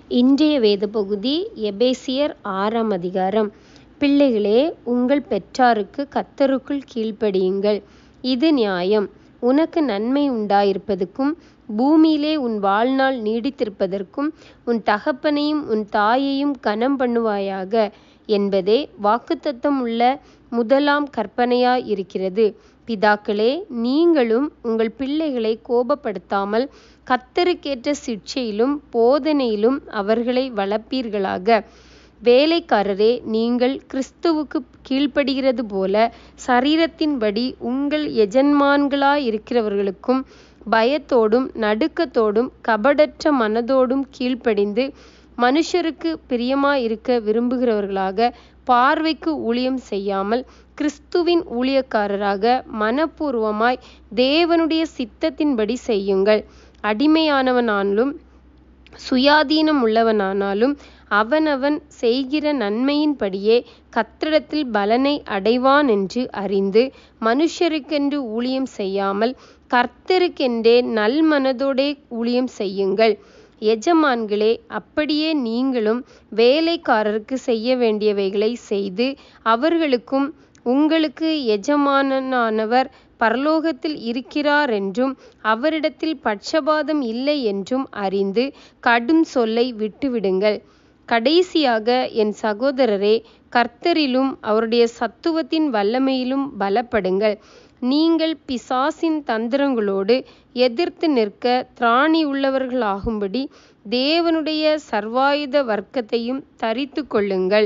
இன்றைய வேத பகுதி எபேசியர் 6ஆம் அதிகாரம். பிள்ளைகளே, உங்கள் பெற்றாருக்கு கர்த்தருக்குள் கீழ்ப்படியுங்கள், இது நியாயம். உனக்கு நன்மை உண்டாயிருப்பதற்கும் பூமியிலே உன் வாழ்நாள் நீடித்திருப்பதற்கும் உன் தகப்பனையும் உன் தாயையும் கனம் பண்ணுவாயாக என்பதே வாக்குத்தத்தம் உள்ள முதலாம் கற்பனையாயிருக்கிறது. பிதாக்களே, நீங்களும் உங்கள் பிள்ளைகளை கோபப்படுத்தாமல் கர்த்தருக்கேற்ற சிட்சையிலும் போதனையிலும் அவர்களை வளர்ப்பீர்களாக. வேலைக்காரரே, நீங்கள் கிறிஸ்துவுக்கு கீழ்ப்படுகிறது போல சரீரத்தின்படி உங்கள் எஜமான்களாயிருக்கிறவர்களுக்கும் பயத்தோடும் நடுக்கத்தோடும் கபடற்ற மனதோடும் கீழ்ப்படிந்து மனுஷருக்கு பிரியமாயிருக்க விரும்புகிறவர்களாக பார்வைக்கு ஊழியம் செய்யாமல் கிறிஸ்துவின் ஊழியக்காரராக மனப்பூர்வமாய் தேவனுடைய சித்தத்தின்படி செய்யுங்கள். அடிமையானவனானாலும் சுயாதீனம் உள்ளவனானாலும் அவனவன் செய்கிற நன்மையின்படியே கர்த்தரிடத்தில் பலனை அடைவான் என்று அறிந்து மனுஷருக்கென்று ஊழியம் செய்யாமல் கர்த்தருக்கென்றே நல்மனதோடே ஊழியம் செய்யுங்கள். எஜமான்களே, அப்படியே நீங்களும் வேலைக்காரருக்கு செய்ய வேண்டியவைகளை செய்து அவர்களுக்கும் உங்களுக்கு எஜமானனானவர் பரலோகத்தில் இருக்கிறாரென்றும் அவரிடத்தில் பட்சபாதம் இல்லை என்றும் அறிந்து கடும் சொல்லை விட்டுவிடுங்கள். கடைசியாக என் சகோதரரே, கர்த்தரிலும் அவருடைய சத்துவத்தின் வல்லமையிலும் பலப்படுங்கள். நீங்கள் பிசாசின் தந்திரங்களோடு எதிர்த்து நிற்க திராணியுள்ளவர்களாகும்படி தேவனுடைய சர்வாயுத வர்க்கத்தையும் தரித்து கொள்ளுங்கள்.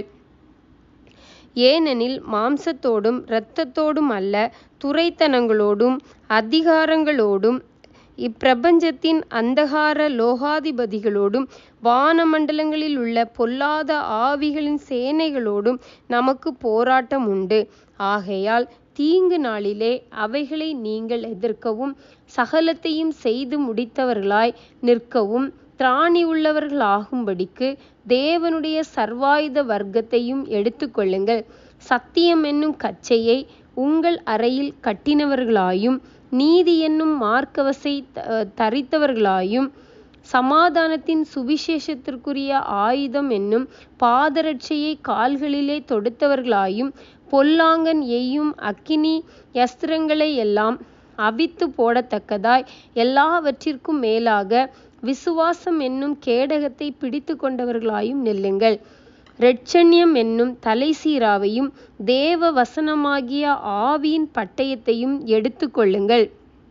ஏனெனில் மாம்சத்தோடும் இரத்தத்தோடும் அல்ல, துரைத்தனங்களோடும் அதிகாரங்களோடும் இப்பிரபஞ்சத்தின் அந்தகார லோகாதிபதிகளோடும் வானமண்டலங்களில் உள்ள பொல்லாத ஆவிகளின் சேனைகளோடும் நமக்கு போராட்டம் உண்டு. ஆகையால் தீங்கு நாளிலே அவைகளை நீங்கள் எதிர்க்கவும் சகலத்தையும் செய்து முடித்தவர்களாய் நிற்கவும் திராணி உள்ளவர்களாகும்படிக்கு தேவனுடைய சர்வாயுத வர்க்கத்தையும் எடுத்துக்கொள்ளுங்கள். சத்தியம் என்னும் கச்சையை உங்கள் அறையில் கட்டினவர்களாயும் நீதி என்னும் மார்க்கவசை தரித்தவர்களாயும் சமாதானத்தின் சுவிசேஷத்திற்குரிய ஆயுதம் என்னும் பாதரட்சையை கால்களிலே தொடுத்தவர்களாயும் பொல்லாங்கன் எய்யும் அக்கினி யஸ்திரங்களை எல்லாம் அவித்து போடத்தக்கதாய் எல்லாவற்றிற்கும் மேலாக விசுவாசம் என்னும் கேடகத்தை பிடித்து கொண்டவர்களாயும் நில்லுங்கள். இரட்சண்யம் என்னும் தலைசீராவையும் தேவ வசனமாகிய ஆவியின் பட்டயத்தையும் எடுத்து கொள்ளுங்கள்.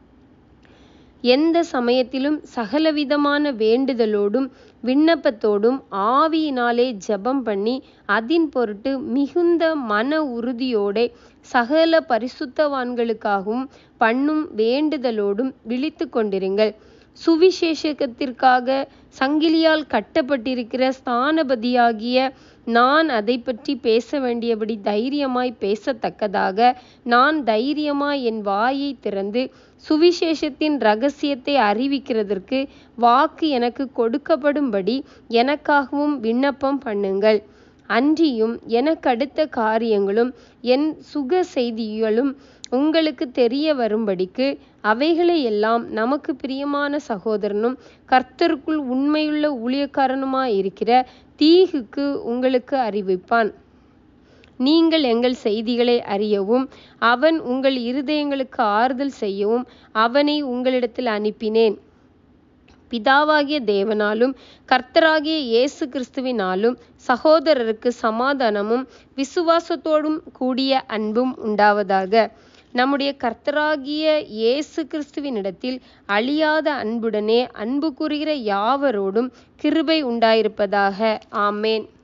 எந்த சமயத்திலும் சகலவிதமான வேண்டுதலோடும் விண்ணப்பத்தோடும் ஆவியினாலே ஜெபம் பண்ணி அதின் பொருட்டு மிகுந்த மன உறுதியோடே சகல பரிசுத்தவான்களுக்காகவும் பண்ணும் வேண்டுதலோடும் விழித்து கொண்டிருங்கள். சுவிசேஷத்திற்காக சங்கிலியால் கட்டப்பட்டிருக்கிற ஸ்தானபதியாகிய நான் அதை பற்றி பேச வேண்டியபடி தைரியமாய் பேசத்தக்கதாக நான் தைரியமாய் என் வாயை திறந்து சுவிசேஷத்தின் இரகசியத்தை அறிவிக்கிறதற்கு வாக்கு எனக்கு கொடுக்கப்படும்படி எனக்காகவும் விண்ணப்பம் பண்ணுங்கள். அன்றியும் எனக்கடுத்த காரியங்களும் என் சுக செய்திகளும் உங்களுக்கு தெரிய வரும்படிக்கு அவைகளை எல்லாம் நமக்கு பிரியமான சகோதரனும் கர்த்தருக்குள் உண்மையுள்ள ஊழியக்காரனுமாயிருக்கிற தீகுக்கு உங்களுக்கு அறிவிப்பான். நீங்கள் எங்கள் செய்திகளை அறியவும் அவன் உங்கள் இருதயங்களுக்கு ஆறுதல் செய்யவும் அவனை உங்களிடத்தில் அனுப்பினேன். பிதாவாகிய தேவனாலும் கர்த்தராகிய இயேசு கிறிஸ்துவினாலும் சகோதரருக்கு சமாதானமும் விசுவாசத்தோடும் கூடிய அன்பும் உண்டாவதாக. நம்முடைய கர்த்தராகிய இயேசு கிறிஸ்துவினிடத்தில் அழியாத அன்புடனே அன்பு கூறுகிற யாவரோடும் கிருபை உண்டாயிருப்பதாக. ஆமேன்.